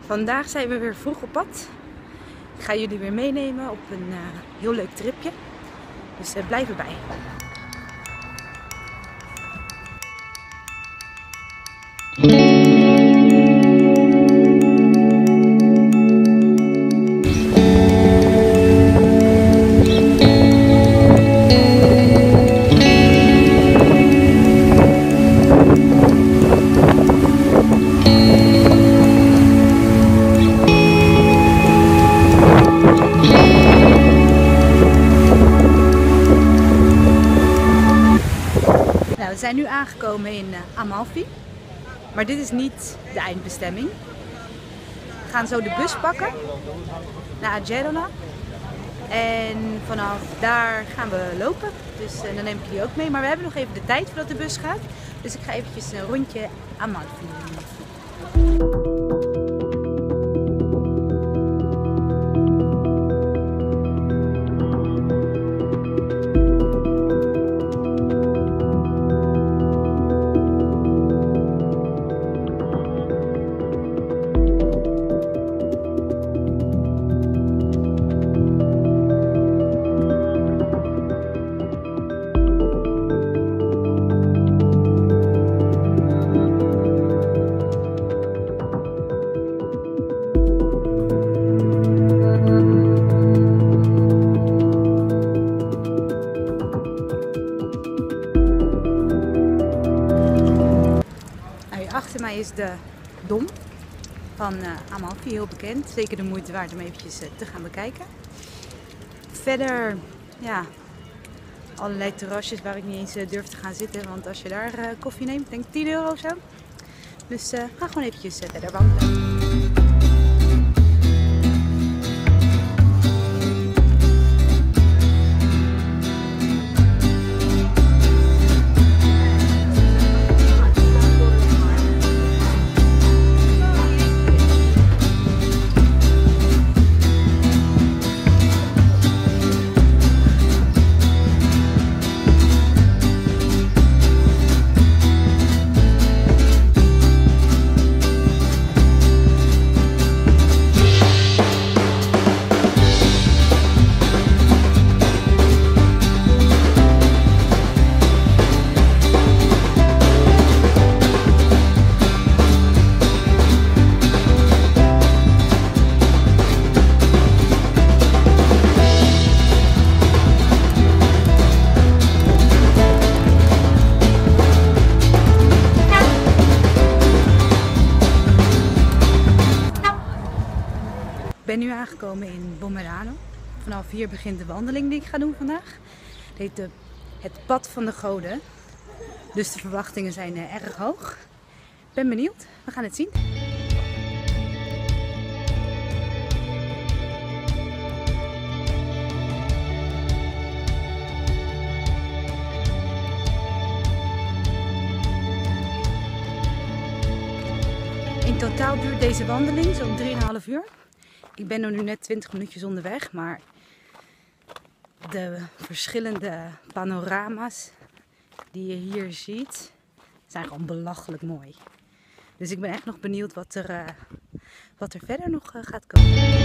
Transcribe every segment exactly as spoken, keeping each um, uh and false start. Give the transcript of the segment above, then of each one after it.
Vandaag zijn we weer vroeg op pad. Ik ga jullie weer meenemen op een uh, heel leuk tripje. Dus uh, blijf erbij. We zijn nu aangekomen in Amalfi, maar dit is niet de eindbestemming. We gaan zo de bus pakken naar Agerola en vanaf daar gaan we lopen. Dus en dan neem ik jullie ook mee, maar we hebben nog even de tijd voordat de bus gaat. Dus ik ga eventjes een rondje Amalfi doen. Achter mij is de Dom van uh, Amalfi, heel bekend. Zeker de moeite waard om eventjes uh, te gaan bekijken. Verder, ja, allerlei terrasjes waar ik niet eens uh, durf te gaan zitten. Want als je daar uh, koffie neemt, denk ik tien euro of zo. Dus uh, ga gewoon eventjes uh, verder wandelen. Ik ben nu aangekomen in Bommerano. Vanaf hier begint de wandeling die ik ga doen vandaag. Het heet de, het pad van de goden. Dus de verwachtingen zijn uh, erg hoog. Ik ben benieuwd. We gaan het zien. In totaal duurt deze wandeling zo'n drie komma vijf uur. Ik ben er nu net twintig minuutjes onderweg, maar de verschillende panorama's die je hier ziet zijn gewoon belachelijk mooi. Dus ik ben echt nog benieuwd wat er, uh, wat er verder nog uh, gaat komen.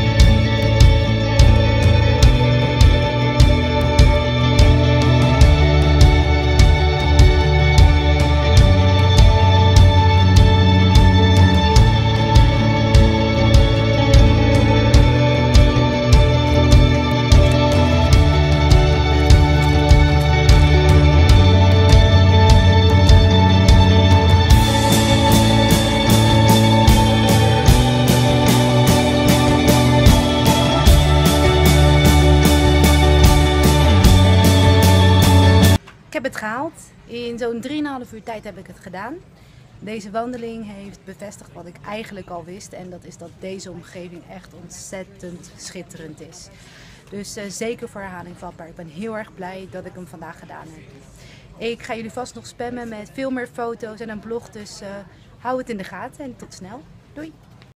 Ik heb het gehaald. In zo'n drie komma vijf uur tijd heb ik het gedaan. Deze wandeling heeft bevestigd wat ik eigenlijk al wist. En dat is dat deze omgeving echt ontzettend schitterend is. Dus uh, zeker voor herhaling vatbaar. Ik ben heel erg blij dat ik hem vandaag gedaan heb. Ik ga jullie vast nog spammen met veel meer foto's en een blog. Dus uh, hou het in de gaten en tot snel. Doei!